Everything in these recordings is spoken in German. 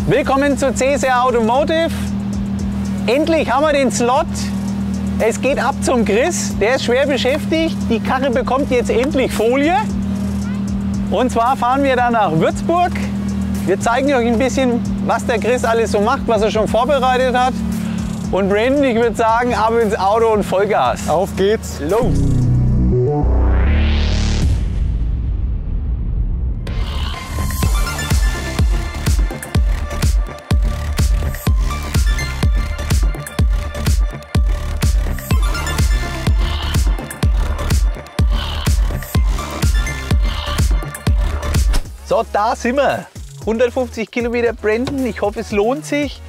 Willkommen zu CSR Automotive. Endlich haben wir den Slot. Es geht ab zum Chris. Der ist schwer beschäftigt. Die Karre bekommt jetzt endlich Folie. Und zwar fahren wir dann nach Würzburg. Wir zeigen euch ein bisschen, was der Chris alles so macht, was er schon vorbereitet hat. Und Brandon, ich würde sagen, ab ins Auto und Vollgas. Auf geht's. Los! So, da sind wir. 150 Kilometer Brandon. Ich hoffe, es lohnt sich.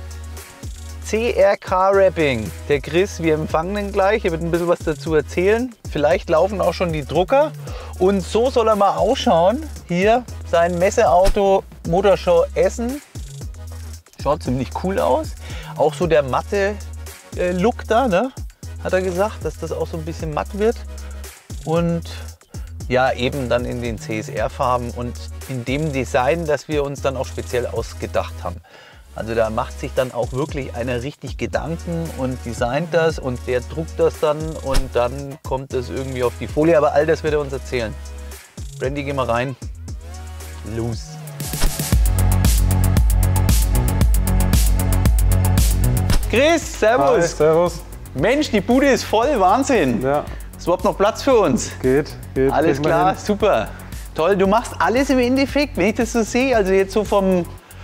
CR Car Wrapping. Der Chris, wir empfangen ihn gleich. Er wird ein bisschen was dazu erzählen. Vielleicht laufen auch schon die Drucker. Und so soll er mal ausschauen. Hier sein Messeauto Motorshow Essen. Schaut ziemlich cool aus. Auch so der matte Look da, ne? Hat er gesagt, dass das auch so ein bisschen matt wird. Und ja, eben dann in den CSR-Farben und in dem Design, das wir uns dann auch speziell ausgedacht haben. Also da macht sich dann auch wirklich einer richtig Gedanken und designt das und der druckt das dann und dann kommt das irgendwie auf die Folie. Aber all das wird er uns erzählen. Brandy, geh mal rein. Los. Chris, servus. Hi, servus. Mensch, die Bude ist voll, Wahnsinn. Ja. Ist überhaupt noch Platz für uns? Geht. Alles klar, super. Toll, du machst alles im Endeffekt, wenn ich das so sehe, also jetzt so vom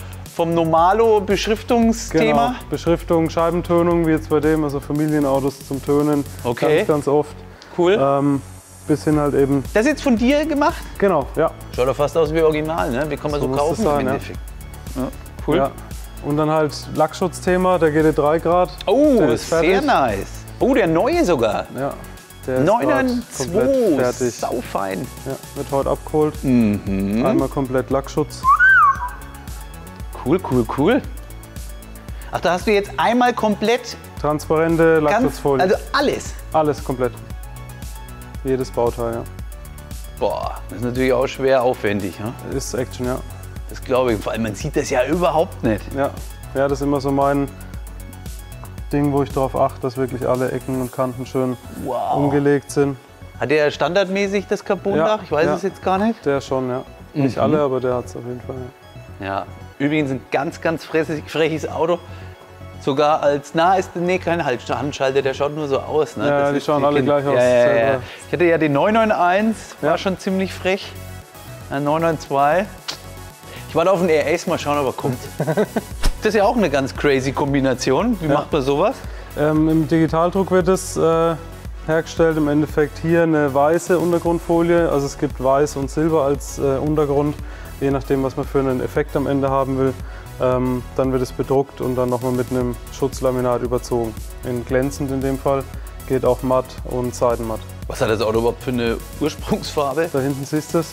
Normalo-Beschriftungsthema. Genau. Beschriftung, Scheibentönung, wie jetzt bei dem, also Familienautos zum Tönen. Okay. Ganz oft. Cool. Bis hin halt eben. Das ist jetzt von dir gemacht? Genau, ja. Schaut doch fast aus wie Original, ne? Wie kann man so muss kaufen das sein, im ja. Endeffekt? Ja, cool. Ja. Und dann halt Lackschutzthema, der GT3 Grad. Oh, der ist fertig. sehr nice. Oh, der neue sogar. Ja. Der ist komplett 992, fertig. saufein. Ja, wird heute abgeholt. Mhm. Einmal komplett Lackschutz. Cool, cool, cool. Ach, da hast du jetzt einmal komplett, Transparente Lackschutzfolie. also alles. Alles komplett. Jedes Bauteil, ja. Boah, das ist natürlich auch schwer aufwendig. Ne? Ist Action, ja. Das glaube ich. Vor allem, man sieht das ja überhaupt nicht. Ja, ja, das ist immer so mein Ding, wo ich darauf achte, dass wirklich alle Ecken und Kanten schön umgelegt sind. Hat der standardmäßig das Carbondach? Ich weiß es jetzt gar nicht. Der schon, ja. Nicht alle, aber der hat es auf jeden Fall. Ja, übrigens ein ganz, ganz freches Auto. Sogar als, kein Handschalter, der schaut nur so aus. Ne? Ja, die schauen alle gleich aus. Ja. Ich hatte ja den 991, war schon ziemlich frech. Ein 992. Ich warte auf den RS, mal schauen, ob er kommt. Das ist ja auch eine ganz crazy Kombination. Wie macht man sowas? Im Digitaldruck wird es hergestellt. Im Endeffekt hier eine weiße Untergrundfolie. Also es gibt weiß und silber als Untergrund, je nachdem, was man für einen Effekt am Ende haben will. Dann wird es bedruckt und dann nochmal mit einem Schutzlaminat überzogen. In glänzend in dem Fall, geht auch matt und Seitenmatt. Was hat das Auto überhaupt für eine Ursprungsfarbe? Da hinten siehst du es.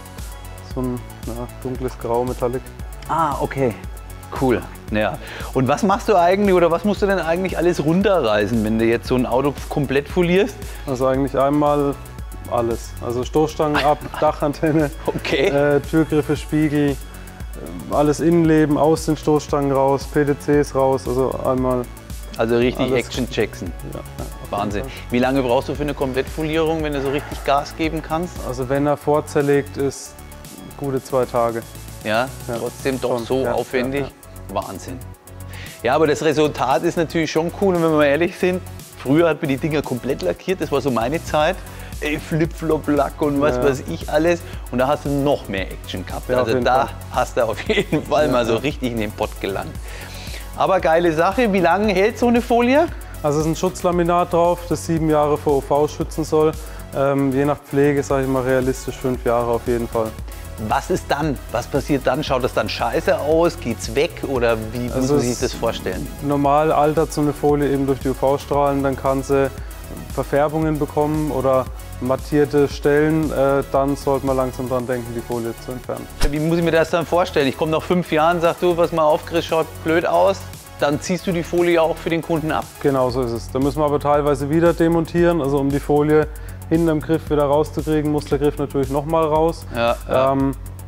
So ein dunkles Grau, Metallic. Ah, okay. Cool. Ja. Und was machst du eigentlich oder was musst du denn eigentlich alles runterreißen, wenn du jetzt so ein Auto komplett folierst? Also eigentlich einmal alles. Also Stoßstangen ab, Dachantenne, okay. Türgriffe, Spiegel, alles Innenleben, aus den Stoßstangen raus, PDCs raus, also einmal. Also richtig alles. Action Jackson. Ja, Wahnsinn. Wie lange brauchst du für eine Komplettfolierung, wenn du so richtig Gas geben kannst? Also wenn er vorzerlegt ist, gute 2 Tage. Ja, trotzdem doch schon, so aufwendig. Wahnsinn. Ja, aber das Resultat ist natürlich schon cool. Und wenn wir mal ehrlich sind, früher hat man die Dinger komplett lackiert. Das war so meine Zeit. Flip-Flop-Lack und was weiß ich alles. Und da hast du noch mehr Action gehabt. Ja, also da hast du auf jeden Fall mal so richtig in den Pott gelangt. Aber geile Sache. Wie lange hält so eine Folie? Also es ist ein Schutzlaminat drauf, das 7 Jahre vor UV schützen soll. Je nach Pflege, sage ich mal, realistisch 5 Jahre auf jeden Fall. Was ist dann? Was passiert dann? Schaut das dann scheiße aus? Geht's weg? Oder wie muss man sich das vorstellen? Normal altert so eine Folie eben durch die UV-Strahlen, dann kann sie Verfärbungen bekommen oder mattierte Stellen. Dann sollte man langsam dran denken, die Folie zu entfernen. Wie muss ich mir das dann vorstellen? Ich komme nach 5 Jahren, sagst du, was mal auf, Chris, schaut blöd aus. Dann ziehst du die Folie auch für den Kunden ab? Genau so ist es. Da müssen wir aber teilweise wieder demontieren, also um die Folie hinten am Griff wieder rauszukriegen, muss der Griff natürlich nochmal raus. Ja, ja.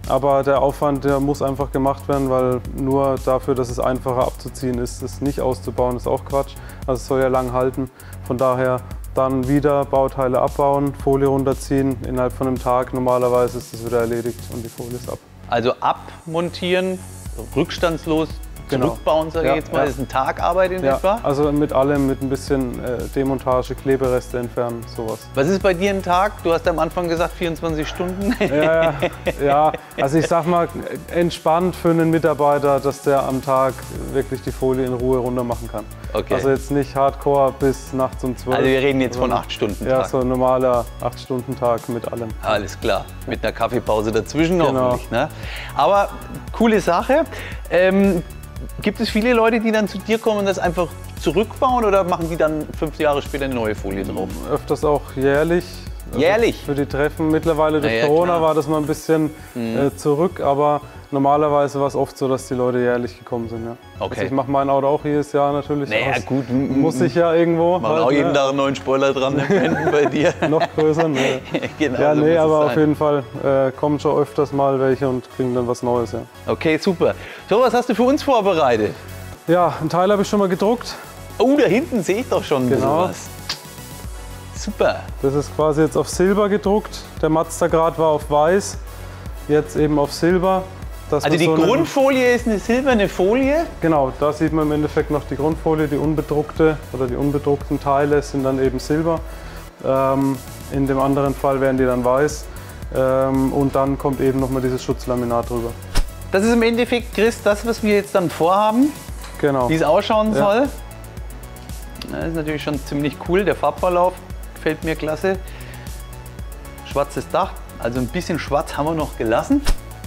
Aber der Aufwand, der muss einfach gemacht werden, weil nur dafür, dass es einfacher abzuziehen ist, es nicht auszubauen, ist auch Quatsch. Also es soll ja lang halten. Von daher dann wieder Bauteile abbauen, Folie runterziehen, innerhalb von einem Tag normalerweise ist das wieder erledigt und die Folie ist ab. Also abmontieren, rückstandslos Genau. zurückbauen, sage ich jetzt mal. Das ist ein Tag Arbeit in etwa. Also mit allem, mit ein bisschen Demontage, Klebereste entfernen, sowas. Was ist bei dir ein Tag? Du hast am Anfang gesagt 24 Stunden. Ja, also ich sag mal, entspannt für einen Mitarbeiter, dass der am Tag wirklich die Folie in Ruhe runter machen kann. Okay. Also jetzt nicht Hardcore bis nachts um 12. Also wir reden jetzt von 8 Stunden Tag. Ja, so ein normaler 8-Stunden-Tag mit allem. Alles klar, mit einer Kaffeepause dazwischen Genau. hoffentlich. Ne? Aber coole Sache. Gibt es viele Leute, die dann zu dir kommen und das einfach zurückbauen oder machen die dann 5 Jahre später eine neue Folie drauf? Öfters auch jährlich. Also Jährlich? für die Treffen. Mittlerweile durch Na ja, Corona klar. war das mal ein bisschen zurück, aber normalerweise war es oft so, dass die Leute jährlich gekommen sind. Ja. Okay. Also ich mache mein Auto auch jedes Jahr natürlich. Naja, aus. gut. Muss ich ja irgendwo. Machen auch jeden ne? Tag einen neuen Spoiler dran, den Brandon bei dir. Noch größer. Ne. Genau, Ja, so nee, muss es aber auf sein. jeden Fall kommen schon öfters mal welche und kriegen dann was Neues. Ja, Okay, super. So, was hast du für uns vorbereitet? ja, einen Teil habe ich schon mal gedruckt. Oh, da hinten sehe ich doch schon ein bisschen Genau. was. Super. Das ist quasi jetzt auf Silber gedruckt. Der Mazda-Grad war auf Weiß, jetzt eben auf Silber. Dass Also wir die so einen- Grundfolie ist eine silberne Folie. Genau, da sieht man im Endeffekt noch die Grundfolie, die unbedruckte oder die unbedruckten Teile sind dann eben Silber. In dem anderen Fall wären die dann weiß. Und dann kommt eben nochmal dieses Schutzlaminat drüber. Das ist im Endeffekt, Chris, das, was wir jetzt dann vorhaben, Genau. wie es ausschauen Ja. soll. Das ist natürlich schon ziemlich cool. Der Farbverlauf gefällt mir klasse. Schwarzes Dach, also ein bisschen schwarz haben wir noch gelassen.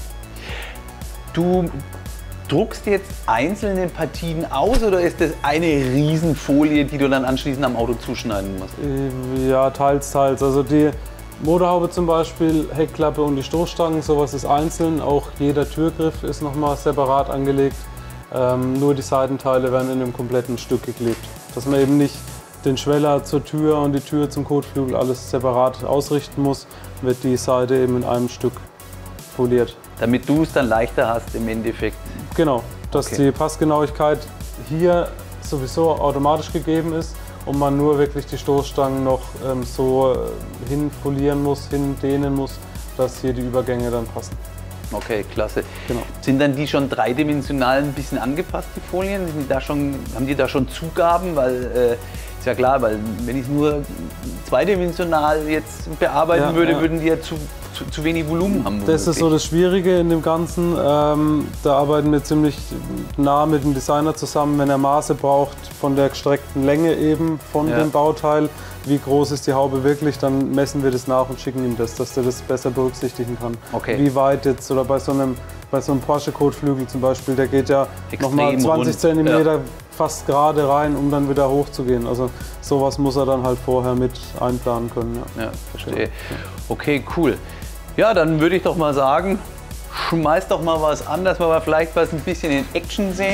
Du druckst jetzt einzelne Partien aus oder ist das eine Riesenfolie, die du dann anschließend am Auto zuschneiden musst? Ja, teils, teils. Also die Motorhaube zum Beispiel, Heckklappe und die Stoßstangen, sowas ist einzeln. Auch jeder Türgriff ist nochmal separat angelegt. Nur die Seitenteile werden in einem kompletten Stück geklebt. Dass man eben nicht den Schweller zur Tür und die Tür zum Kotflügel alles separat ausrichten muss, wird die Seite eben in einem Stück foliert. Damit du es dann leichter hast im Endeffekt. Genau, dass Okay. die Passgenauigkeit hier sowieso automatisch gegeben ist und man nur wirklich die Stoßstangen noch so hinfolieren muss, hindehnen muss, dass hier die Übergänge dann passen. Okay, klasse. Genau. Sind dann die schon dreidimensional ein bisschen angepasst, die Folien? Haben die da schon Zugaben? Weil, ist ja klar, weil wenn ich es nur zweidimensional jetzt bearbeiten Ja, würde, ja. würden die ja zu wenig Volumen haben. Das ist so das Schwierige in dem Ganzen. Da arbeiten wir ziemlich nah mit dem Designer zusammen, wenn er Maße braucht von der gestreckten Länge eben von Ja. dem Bauteil. Wie groß ist die Haube wirklich, dann messen wir das nach und schicken ihm das, dass er das besser berücksichtigen kann. Okay. Wie weit jetzt, oder bei so einem Porsche-Kotflügel zum Beispiel, der geht ja Extrem nochmal 20 rund. Zentimeter Ja. fast gerade rein, um dann wieder hochzugehen. Also sowas muss er dann halt vorher mit einplanen können. Ja. Ja, verstehe. Okay, cool. Ja, dann würde ich doch mal sagen, schmeiß doch mal was an, dass wir mal vielleicht was ein bisschen in Action sehen.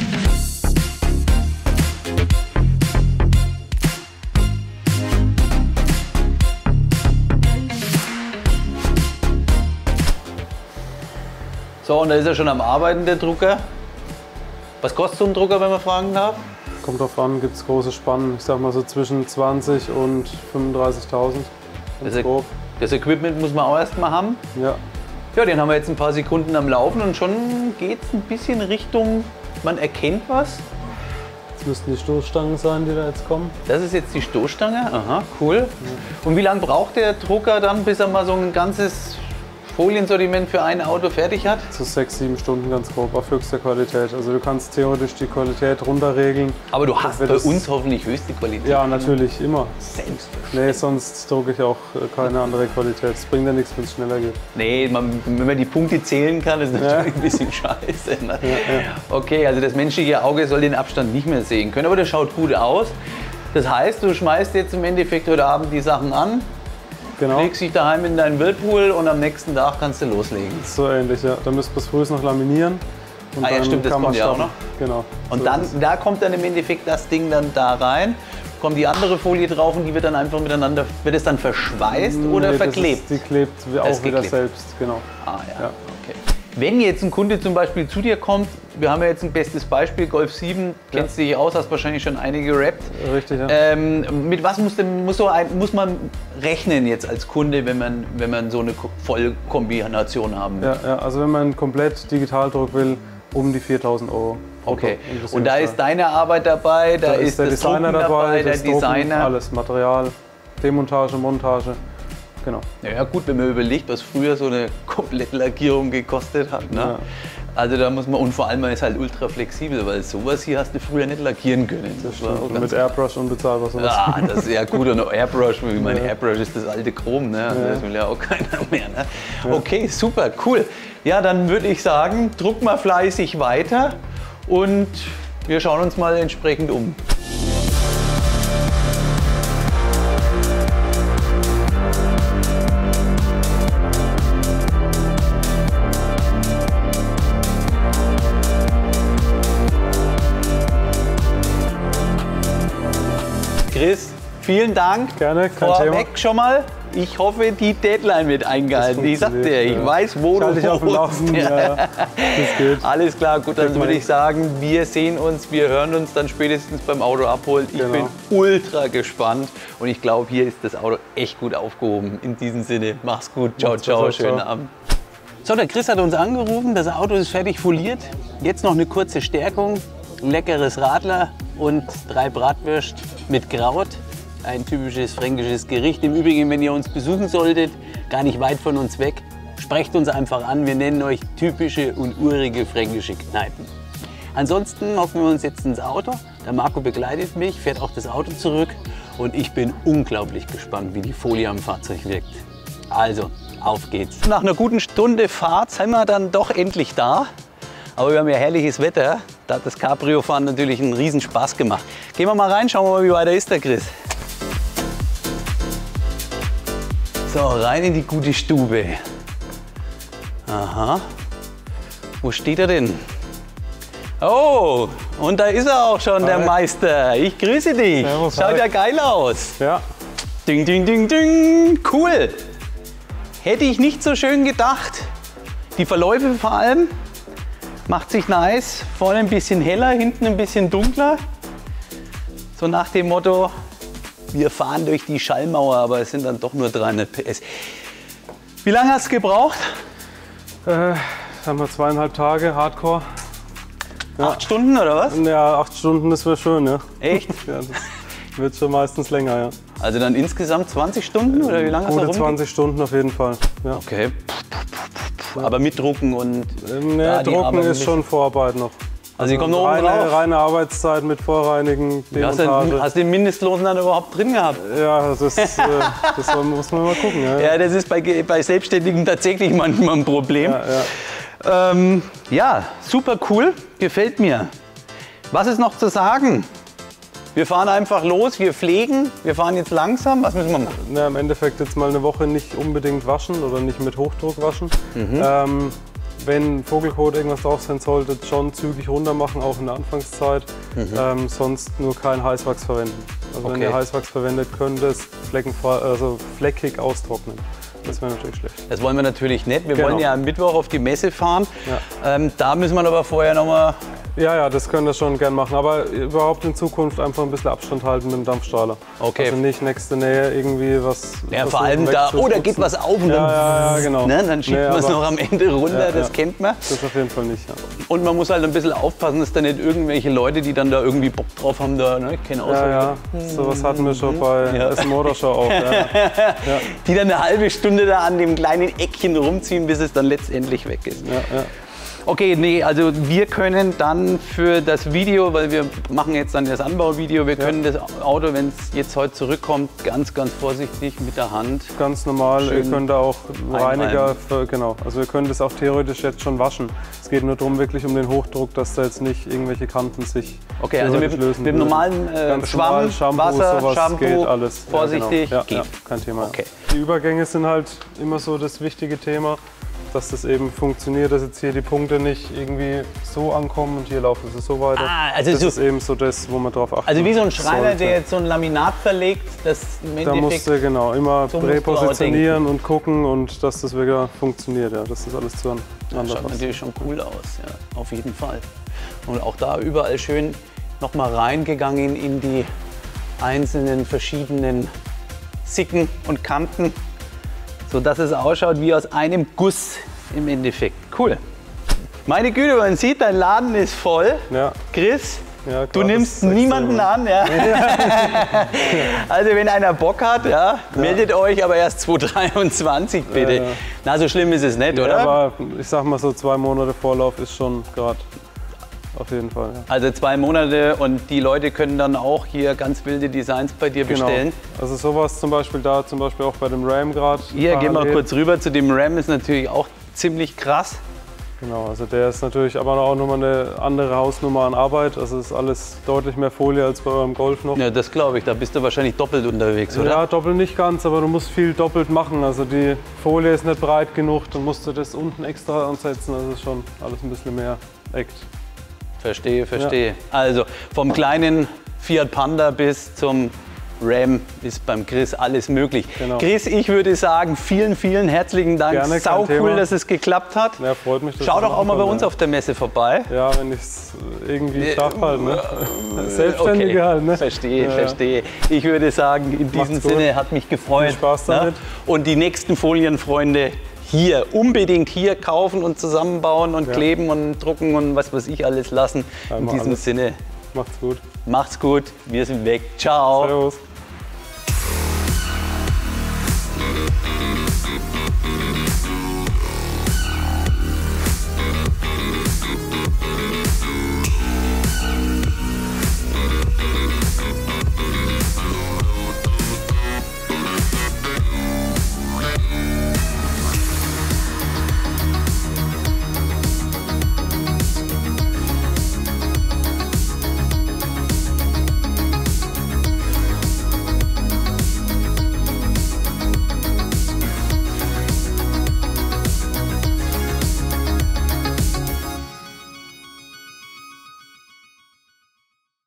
So, und da ist er schon am Arbeiten, der Drucker. Was kostet so ein Drucker, wenn man fragen darf? Kommt drauf an, gibt es große Spannen. Ich sag mal so zwischen 20 und 35.000. Das, Ganz grob. das Equipment muss man auch erst mal haben. Ja. Ja, den haben wir jetzt ein paar Sekunden am Laufen und schon geht es ein bisschen Richtung, man erkennt was. Das müssten die Stoßstangen sein, die da jetzt kommen. Das ist jetzt die Stoßstange. Aha, cool. Und wie lange braucht der Drucker dann, bis er mal so ein ganzes Foliensortiment für ein Auto fertig hat? So 6, 7 Stunden ganz grob auf höchster Qualität. Also du kannst theoretisch die Qualität runterregeln. Aber du hast bei wird es- uns hoffentlich höchste Qualität. Ja, natürlich, immer. Selbstverständlich. Nee, sonst drucke ich auch keine andere Qualität. Es bringt ja nichts, wenn es schneller geht. Nee, wenn man die Punkte zählen kann, ist natürlich ein bisschen scheiße. Ne? Okay, also das menschliche Auge soll den Abstand nicht mehr sehen können, aber das schaut gut aus. Das heißt, du schmeißt jetzt im Endeffekt heute Abend die Sachen an, Genau, legst dich daheim in deinen Whirlpool und am nächsten Tag kannst du loslegen. so ähnlich, ja. Da müsst ihr es früh noch laminieren. Und Ah ja, stimmt, das kann man kommt ja auch starten. Genau. Und so dann, ist es. da kommt dann im Endeffekt das Ding dann da rein, kommt die andere Folie drauf und die wird dann einfach miteinander, wird es dann verschweißt oder Nee, das verklebt? Ist, die klebt Das auch ist wieder geklebt. selbst, genau. Ah ja, Ja. okay. Wenn jetzt ein Kunde zum Beispiel zu dir kommt, wir haben ja jetzt ein bestes Beispiel, Golf 7, kennst du dich aus, hast wahrscheinlich schon einige gerappt. Richtig, ja. Mit was muss man rechnen jetzt als Kunde, wenn man so eine Vollkombination haben will? Ja, also wenn man komplett Digitaldruck will, um die 4.000 €. Okay, und da ist deine Arbeit dabei, da ist der das Designer Drucken dabei, der das Drucken, Designer. alles, Material, Demontage, Montage, genau. Ja gut, wenn man überlegt, was früher so eine Komplettlackierung gekostet hat. Ne? Ja. Also da muss man, und vor allem man ist halt ultra flexibel, weil sowas hier hast du früher nicht lackieren können. Das war oder mit Airbrush unbezahlbar sowas. Ja, das ist ja gut. Und Airbrush, ich meine, Airbrush ist das alte Chrom, ne? Also das will ja auch keiner mehr. Ne? Okay, super, cool. Ja, dann würde ich sagen, druck mal fleißig weiter und wir schauen uns mal entsprechend um. Chris, vielen Dank. Gerne, kein Vorweg Thema. schon mal. Ich hoffe, die Deadline wird eingehalten. Ich sag dir, ich weiß, wo du dich auf dem Laufenden. Ja, das geht. Alles klar, gut, dann würde ich sagen, wir sehen uns, wir hören uns dann spätestens beim Auto abholen. Ich bin ultra gespannt und ich glaube, hier ist das Auto echt gut aufgehoben. In diesem Sinne, mach's gut, ciao, ciao, schönen Abend. So, der Chris hat uns angerufen, das Auto ist fertig foliert. Jetzt noch eine kurze Stärkung, leckeres Radler und 3 Bratwürst mit Kraut. Ein typisches fränkisches Gericht. Im Übrigen, wenn ihr uns besuchen solltet, gar nicht weit von uns weg, sprecht uns einfach an. Wir nennen euch typische und urige fränkische Kneipen. Ansonsten hocken wir uns jetzt ins Auto. Der Marco begleitet mich, fährt auch das Auto zurück. Und ich bin unglaublich gespannt, wie die Folie am Fahrzeug wirkt. Also, auf geht's. Nach einer guten Stunde Fahrt sind wir dann doch endlich da. Aber wir haben ja herrliches Wetter. Da hat das Cabrio-Fahren natürlich einen riesen Spaß gemacht. Gehen wir mal rein, schauen wir mal, wie weiter ist der Chris. So, rein in die gute Stube. Aha. Wo steht er denn? Oh, und da ist er auch schon, der Meister. Ich grüße dich. Servus, schaut ja geil aus. Ja. Ding, ding, ding, ding. Cool. Hätte ich nicht so schön gedacht. Die Verläufe vor allem. Macht sich nice. Vorne ein bisschen heller, hinten ein bisschen dunkler. So nach dem Motto, wir fahren durch die Schallmauer, aber es sind dann doch nur 300 PS. Wie lange hast du gebraucht? Haben wir 2,5 Tage, Hardcore. Ja. 8 Stunden oder was? Ja, 8 Stunden, das wäre schön, ja. Echt? Ja, das wird schon meistens länger, ja. Also dann insgesamt 20 Stunden oder wie lange hast du Gute 20 Stunden auf jeden Fall. Ja. Okay. Aber mit Drucken und... Ne, Drucken ist schon Vorarbeit noch. Also die kommen noch oben drauf? Reine Arbeitszeit mit Vorreinigen, Demontage. Hast du den Mindestlohn dann überhaupt drin gehabt? Ja, das muss man mal gucken. Ja, ja, das ist bei Selbstständigen tatsächlich manchmal ein Problem. Ja, ja. Ja, super cool, gefällt mir. Was ist noch zu sagen? Wir fahren einfach los, wir pflegen, wir fahren jetzt langsam. Was müssen wir machen? Na, im Endeffekt jetzt mal eine Woche nicht unbedingt waschen oder nicht mit Hochdruck waschen. Wenn Vogelkot irgendwas drauf sein sollte, schon zügig runter machen, auch in der Anfangszeit. Sonst nur kein Heißwachs verwenden. Also wenn ihr Heißwachs verwendet, könnt ihr es fleckig austrocknen. Das wäre natürlich schlecht. Das wollen wir natürlich nicht. Wir wollen ja am Mittwoch auf die Messe fahren. Ja. Da müssen wir aber vorher noch mal... Ja, das könnt ihr schon gern machen. Aber überhaupt in Zukunft einfach ein bisschen Abstand halten mit dem Dampfstrahler. Okay. Also nicht nächste Nähe irgendwie was... Ja, vor allem da, da geht was auf und dann, genau. Ne, dann schiebt man es noch am Ende runter, das kennt man. Das auf jeden Fall nicht, ja. Und man muss halt ein bisschen aufpassen, dass da nicht irgendwelche Leute, die dann da irgendwie Bock drauf haben, da, ne, ich kenne auch sowas hatten wir schon bei Essen Motorshow auch. Die dann eine halbe Stunde da an dem kleinen Eckchen rumziehen, bis es dann letztendlich weg ist. Ja. Okay, nee, also wir können dann für das Video, weil wir machen jetzt dann das Anbauvideo, wir können das Auto, wenn es jetzt heute zurückkommt, ganz, ganz vorsichtig mit der Hand. Ganz normal, ihr könnt da auch Reiniger, also wir können das auch theoretisch jetzt schon waschen. Es geht nur darum, wirklich um den Hochdruck, dass da jetzt nicht irgendwelche Kanten sich also mit dem normalen Schwamm, Shampoo, Wasser, sowas Shampoo, geht alles. Vorsichtig, ja, kein Thema. Okay. Die Übergänge sind halt immer so das wichtige Thema. dass das eben funktioniert, dass jetzt hier die Punkte nicht irgendwie so ankommen und hier laufen sie so weiter. Also das so, ist eben so das, wo man drauf achtet. Also wie so ein Schreiner, der jetzt so ein Laminat verlegt, das im Endeffekt... Da musst du genau immer so präpositionieren und gucken und dass das wieder funktioniert, ja, dass das alles zueinander passt. Schaut natürlich schon cool aus, ja, auf jeden Fall. Und auch da überall schön nochmal reingegangen in die einzelnen verschiedenen Sicken und Kanten, sodass es ausschaut wie aus einem Guss im Endeffekt. Cool. Meine Güte, man sieht, dein Laden ist voll. Ja. Chris, ja, klar, du nimmst niemanden an. Ja. Also wenn einer Bock hat, meldet euch, aber erst 2023 bitte. Ja. Na, so schlimm ist es nicht, Ja, oder? aber ich sag mal so 2 Monate Vorlauf ist schon gerade auf jeden Fall. Ja. Also 2 Monate und die Leute können dann auch hier ganz wilde Designs bei dir bestellen. Also sowas zum Beispiel da, zum Beispiel auch bei dem Ram gerade. Hier, gehen wir kurz rüber zu dem Ram, ist natürlich auch ziemlich krass. Genau, also der ist natürlich aber auch nochmal eine andere Hausnummer an Arbeit. Also ist alles deutlich mehr Folie als bei eurem Golf noch. Ja, das glaube ich, da bist du wahrscheinlich doppelt unterwegs, oder? Ja, doppelt nicht ganz, aber du musst viel doppelt machen. Also die Folie ist nicht breit genug, dann musst du das unten extra ansetzen. Also ist schon alles ein bisschen mehr Act. Verstehe, verstehe. Ja. Also vom kleinen Fiat Panda bis zum Ram ist beim Chris alles möglich. Genau. Chris, ich würde sagen, vielen, vielen herzlichen Dank. Gerne, sau cool, dass es geklappt hat. Ja, freut mich. Schau doch auch mal bei uns auf der Messe vorbei. Ja, wenn ich es irgendwie schaffe halt, ne? Selbstständige okay. halt, ne? Verstehe, verstehe. Ich würde sagen, in diesem Sinne hat mich gefreut. Viel Spaß damit. Ne? Und die nächsten Folienfreunde hier, unbedingt hier kaufen und zusammenbauen und kleben und drucken und was weiß ich alles lassen. In diesem Sinne, macht's gut. Macht's gut, wir sind weg. Ciao. Servus.